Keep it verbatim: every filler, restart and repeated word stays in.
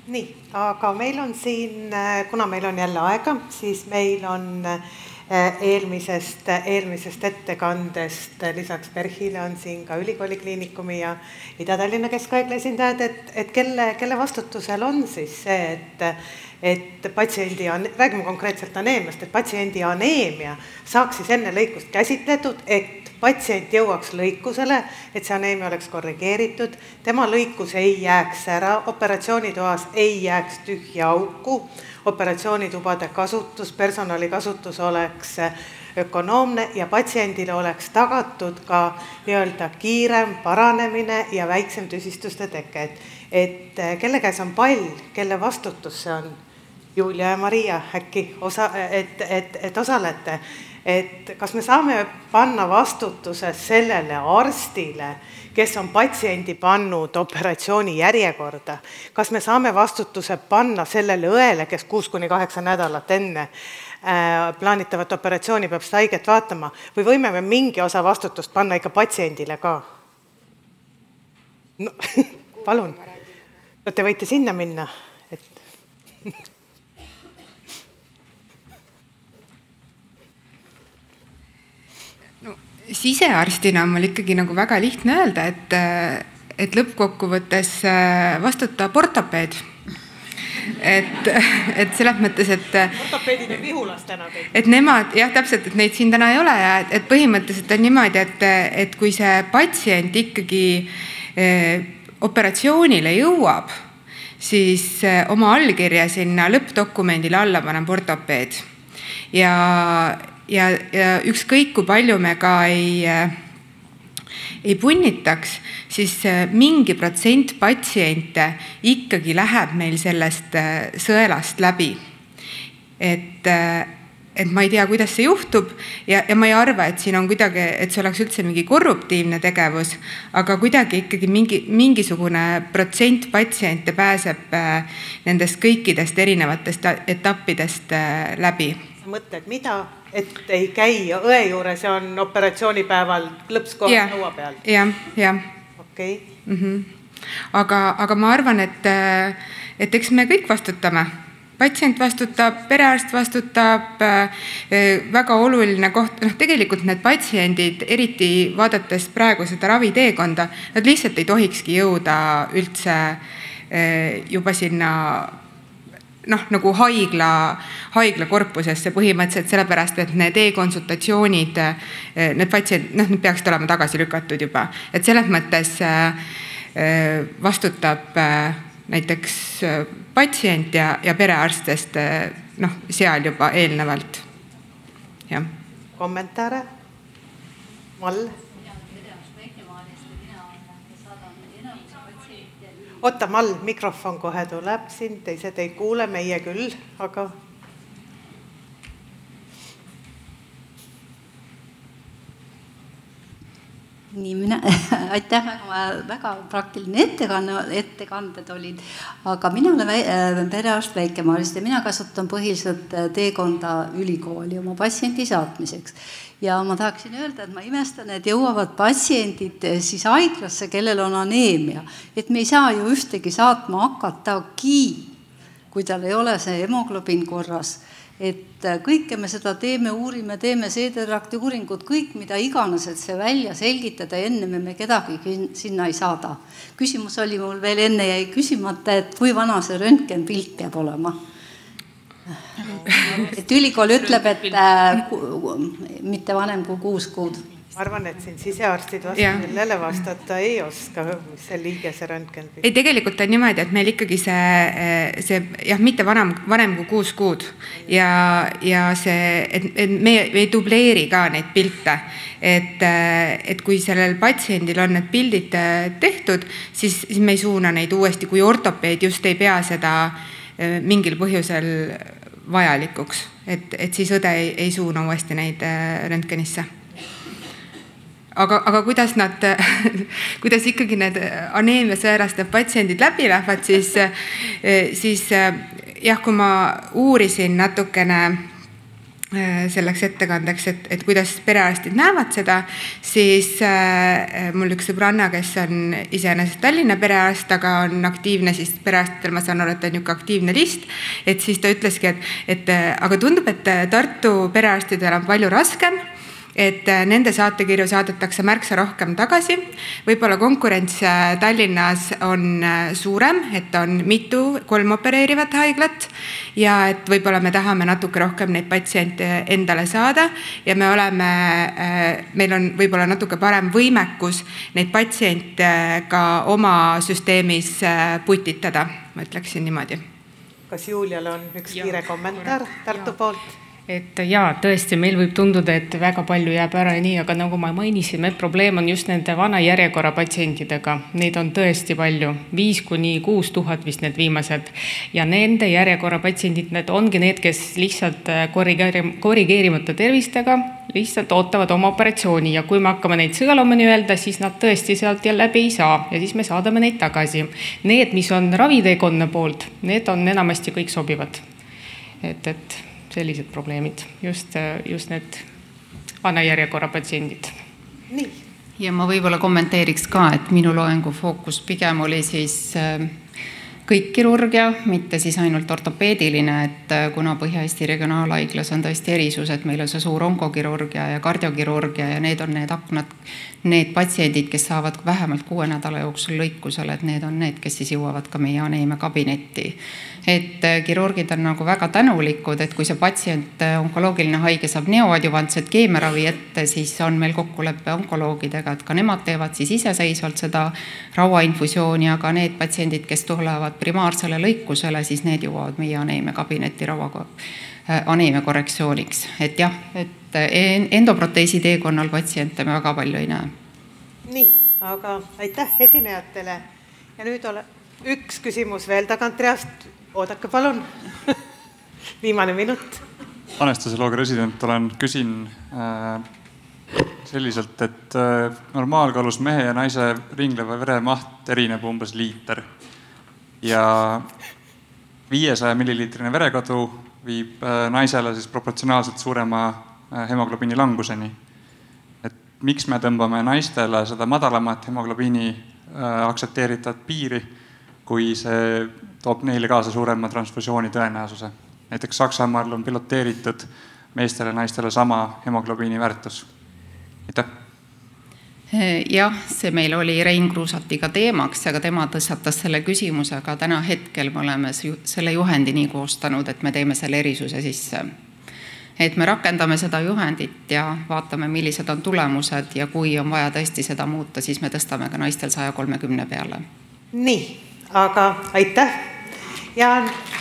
Nii, aga meil on siin, kuna meil on jälle aega, siis meil on eelmisest, eelmisest ettekandest lisaks Perhile on siin ka Ülikooli Kliinikumi ja Ida-Tallinna Keskhaigla esindajad, et, et kelle, kelle vastutusel on siis see, et, et patsiendi, räägime konkreetselt aneemiast, et patsiendi aneemia saaks siis enne lõikust käsitletud, et patsient jõuaks lõikusele, et see aneemia oleks korrigeeritud, tema lõikus ei jääks ära, operatsioonitoas ei jääks tühja auku, operatsioonitubade kasutus, personali kasutus oleks ökonoomne ja patsiendile oleks tagatud ka nii-öelda kiirem paranemine ja väiksem tüsistuste teke. Et, et kelle käes on pall, kelle vastutus see on? Julia ja Maria, äkki osa, et, et, et osalete? Et kas me saame panna vastutuse sellele arstile, kes on patsiendi pannud operatsiooni järjekorda? Kas me saame vastutuse panna sellele õele, kes kuus kuni kaheksa nädalat enne plaanitavat operatsiooni peab seda haiget vaatama? Või võime me mingi osa vastutust panna ikka patsiendile ka? No, palun, te võite sinna minna. Et... Sisearstina on mul ikkagi nagu väga lihtne öelda, et, et lõppkokkuvõttes vastutab ortopeed. Et, et selles mõttes, et... Ortopeedid on vihulas täna kõik. Et nemad, jah, täpselt, et neid siin täna ei ole ja et põhimõtteliselt on niimoodi, et, et kui see patsient ikkagi eh, operatsioonile jõuab, siis oma allkirja sinna lõppdokumendile alla paneb ortopeed. Ja... Ja, ja ükskõik kui palju me ka ei, ei punnitaks, siis mingi protsent patsiente ikkagi läheb meil sellest sõelast läbi. Et, et ma ei tea, kuidas see juhtub ja, ja ma ei arva, et siin on kuidagi, et see oleks üldse mingi korruptiivne tegevus, aga kuidagi ikkagi mingi, mingisugune protsent patsiente pääseb nendest kõikidest erinevatest etappidest läbi. Mõtled, mida? Et ei käi õe juures ja on operatsioonipäeval lõpskohal nõua peal. Jah, jah. Okei. Okay. Mm-hmm. Aga, aga ma arvan, et, et eks me kõik vastutame. Patsient vastutab, perearst vastutab, väga oluline koht. No, tegelikult need patsiendid, eriti vaadates praegu seda raviteekonda, nad lihtsalt ei tohikski jõuda üldse juba sinna noh, nagu haigla, haigla korpusesse põhimõtteliselt sellepärast, et need e-konsultatsioonid, need patsient, noh, need peaksid olema tagasi lükatud juba. Et selles mõttes vastutab näiteks patsient ja, ja perearstest noh, seal juba eelnevalt. Ja. Kommentaare? Mall? Otta, Mall, mikrofon kohe tuleb siin, teised ei kuule, meie küll, aga... Nii, mina, aitäh, väga, väga praktiline ettekanne, ettekanded olid, aga mina olen perearst Väike-Maarist ja mina kasutan põhiliselt teekonda ülikooli oma patsiendi saatmiseks. Ja ma tahaksin öelda, et ma imestan, et jõuavad patsiendid siis haiglasse, kellel on aneemia. Et me ei saa ju ühtegi saatma hakatagi, kui tal ei ole see hemoglobin korras. Et kõike me seda teeme, uurime, teeme seederakti uuringud, kõik mida iganes, et see välja selgitada, enne me, me kedagi sinna ei saada. Küsimus oli mul veel enne jäi küsimata, et kui vana see röntgenpilt peab olema. Et ülikool ütleb, et äh, mitte vanem kui kuus kuud. Ma arvan, et siin sisearstid vastu millele vastata ei oska, mis see liigese röntgenpilt. Ei, tegelikult on niimoodi, et meil ikkagi see, see jah, mitte vanem, vanem kui kuus kuud ja, ja see, et, et me ei dubleeri ka neid pilte. Et, et kui sellel patsiendil on need pildid tehtud, siis, siis me ei suuna neid uuesti, kui ortopeed just ei pea seda mingil põhjusel vajalikuks, et, et siis õde ei, ei suuna uuesti neid röntgenisse. Aga, aga kuidas nad, kuidas ikkagi need aneemia sõeraste patsiendid läbi lähevad, siis, siis jah, kui ma uurisin natukene selleks ettekandeks, et, et kuidas perearstid näevad seda, siis äh, mul üks sõbranna, kes on iseenesest Tallinna perearst, aga on aktiivne, siis perearstidel ma saan aru, et on niisugune aktiivne list, et siis ta ütleski, et, et aga tundub, et Tartu perearstidel on palju raskem, et nende saatekirju saadetakse märksa rohkem tagasi. Võib-olla konkurents Tallinnas on suurem, et on mitu kolm opereerivat haiglat ja et võib-olla me tahame natuke rohkem neid patsiente endale saada ja me oleme, meil on võib-olla natuke parem võimekus neid patsiente ka oma süsteemis putitada, ma ütleksin niimoodi. Kas Julial on üks kiire kommentaar Tartu poolt? Et jaa, tõesti, meil võib tunduda, et väga palju jääb ära nii, aga nagu ma mainisin, et probleem on just nende vana järjekorra patsientidega. Neid on tõesti palju, viis kuni kuus tuhat vist need viimased. Ja nende järjekorra patsiendid, need ongi need, kes lihtsalt korrigeerimata tervistega lihtsalt ootavad oma operatsiooni ja kui me hakkame neid sõelomani öelda, siis nad tõesti sealt ja läbi ei saa ja siis me saadame neid tagasi. Need, mis on raviteekonna poolt, need on enamasti kõik sobivad. Et, et sellised probleemid, just, just need vana järjekorra patsiendid. Nii. Ja ma võib-olla kommenteeriks ka, et minu loengu fookus pigem oli siis kõik kirurgia, mitte siis ainult ortopeediline, et kuna Põhja-Eesti regionaalhaiglas on tõesti erisus, et meil on see suur onkokirurgia ja kardiokirurgia ja need on need aknad, need patsiendid, kes saavad vähemalt kuue nädala jooksul lõikusele, et need on need, kes siis jõuavad ka meie aneemia kabinetti. Et kirurgid on nagu väga tänulikud, et kui see patsient onkoloogiline haige saab neoadjuvantset keemiaravi ette, siis on meil kokkuleppe onkoloogidega, et ka nemad teevad siis iseseisvalt seda rauainfusiooni, aga need patsiendid, kes tulevad primaarsele lõikusele, siis need jõuavad meie aneemia kabinetti raua aneemia korrektsiooniks. Et jah, et endoproteesi teekonnal patsiente me väga palju ei näe. Nii, aga aitäh esinejatele. Ja nüüd ole üks küsimus veel tagantreast. Oodake palun. Viimane minut. Anestesioloogia resident olen küsin äh, selliselt, et äh, normaalkaalus mehe ja naise ringleva vere maht erineb umbes liiter. Ja viiesaja milliliitrine verekadu viib äh, naisele siis proportsionaalselt suurema äh, hemoglobiini languseni. Et miks me tõmbame naistele seda madalamat hemoglobiini äh, aktsepteeritavat piiri, kui see toob neile kaasa suurema transfusiooni tõenäosuse. Näiteks Saksamaal on piloteeritud meestele ja naistele sama hemoglobiini väärtus. Aitäh! Jah, see meil oli Rein Kruusatiga teemaks, aga tema tõstatas selle küsimusega. Täna hetkel me oleme selle juhendi nii koostanud, et me teeme selle erisuse sisse. Et me rakendame seda juhendit ja vaatame, millised on tulemused ja kui on vaja tõesti seda muuta, siis me tõstame ka naistel saja kolmekümne peale. Nii, aga aitäh! Ja